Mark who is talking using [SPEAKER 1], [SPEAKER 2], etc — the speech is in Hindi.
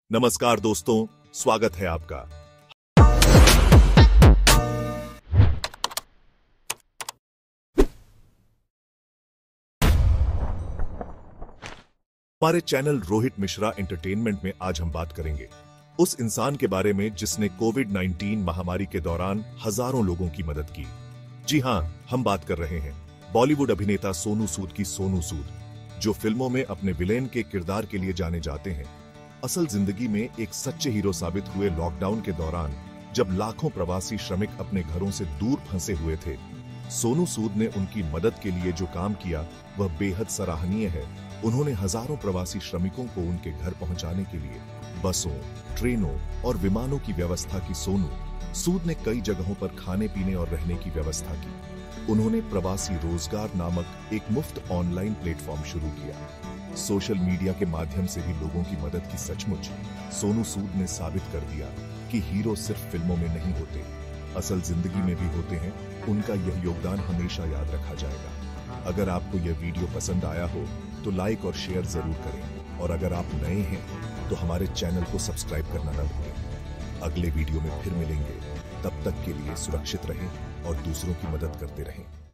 [SPEAKER 1] नमस्कार दोस्तों, स्वागत है आपका। हमारे चैनल रोहित मिश्रा एंटरटेनमेंट में आज हम बात करेंगे उस इंसान के बारे में जिसने कोविड-19 महामारी के दौरान हजारों लोगों की मदद की। जी हां, हम बात कर रहे हैं बॉलीवुड अभिनेता सोनू सूद की। सोनू सूद, जो फिल्मों में अपने विलेन के किरदार के लिए जाने जाते हैं, असल जिंदगी में एक सच्चे हीरो साबित हुए। लॉकडाउन के दौरान जब लाखों प्रवासी श्रमिक अपने घरों से दूर फंसे हुए थे, सोनू सूद ने उनकी मदद के लिए जो काम किया वह बेहद सराहनीय है। उन्होंने हजारों प्रवासी श्रमिकों को उनके घर पहुंचाने के लिए बसों, ट्रेनों और विमानों की व्यवस्था की। सोनू सूद ने कई जगहों पर खाने पीने और रहने की व्यवस्था की। उन्होंने प्रवासी रोजगार नामक एक मुफ्त ऑनलाइन प्लेटफॉर्म शुरू किया। सोशल मीडिया के माध्यम से भी लोगों की मदद की। सचमुच सोनू सूद ने साबित कर दिया कि हीरो सिर्फ फिल्मों में नहीं होते, असल जिंदगी में भी होते हैं। उनका यह योगदान हमेशा याद रखा जाएगा। अगर आपको यह वीडियो पसंद आया हो तो लाइक और शेयर जरूर करें, और अगर आप नए हैं तो हमारे चैनल को सब्सक्राइब करना न भूलें। अगले वीडियो में फिर मिलेंगे, तब तक के लिए सुरक्षित रहें और दूसरों की मदद करते रहें।